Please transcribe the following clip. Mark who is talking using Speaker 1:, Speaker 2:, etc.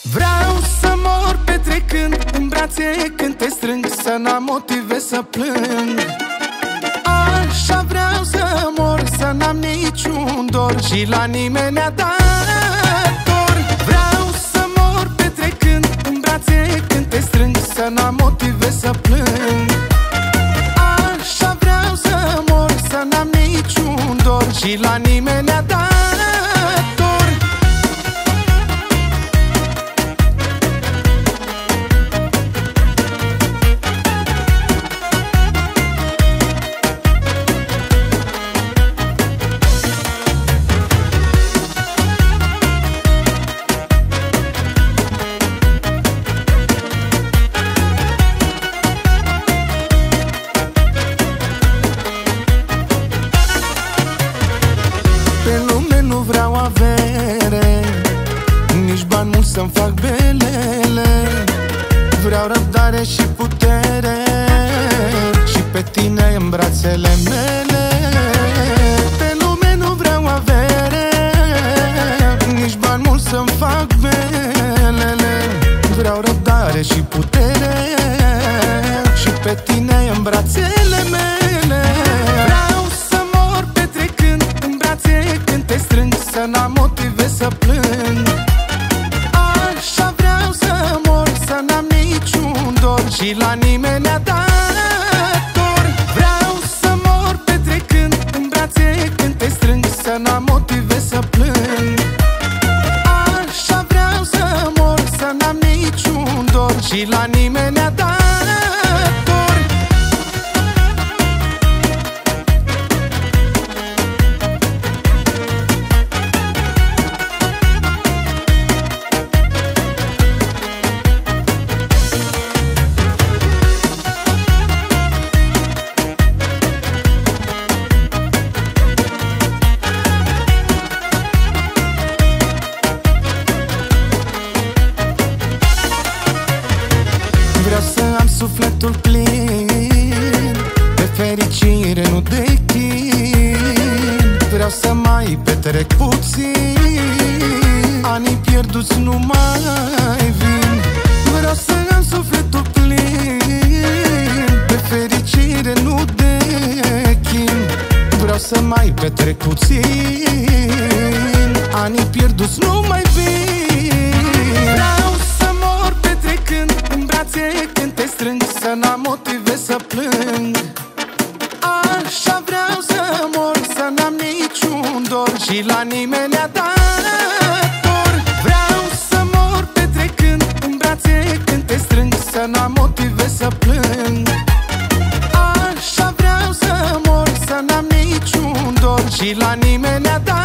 Speaker 1: Vreau să mor petrecând în brațe când te strâng, să n-am motive să plâng. Așa vreau să mor, să n-am niciun dor și la nimeni ne-a dat dor. Vreau să mor petrecând în brațe când te strâng, să n-am motive să plâng. Așa vreau să mor, să n-am niciun dor și la nimeni ne-a dat dor. Pe lume nu vreau avere, nici bani mulți să-mi fac belele. Vreau răbdare și putere și pe tine în brațele mele. Pe lume nu vreau avere, nici bani mulți să-mi fac belele. Vreau răbdare și putere și pe tine în brațele mele. Vreau să mor petrecând în brațe când te strâng, să n-am motive să plâng. Așa vreau să mor, să n-am niciun dor și la nimeni ne-a dat dor. Vreau să mor petrecând în brațe când te strâng, să n-am motive să plâng. Așa vreau să mor, să n-am niciun dor și la nimeni ne-a dat dor. Vreau să am sufletul plin de fericire, nu de chin. Vreau să mai petrec puțin, anii pierduți nu mai vin. Vreau să am sufletul plin de fericire, nu de chin. Vreau să mai petrec puțin, anii pierduți nu mai vin. Vreau să mor petrecând în brațe când te strâng, să n-am motive să plâng. Așa vreau să mor, să n-am niciun dor și la nimeni ne-a dat dor. Vreau să mor petrecând în brațe când te strâng, să n-am motive să plâng. Așa vreau să mor, să n-am niciun dor și la nimeni ne-a dat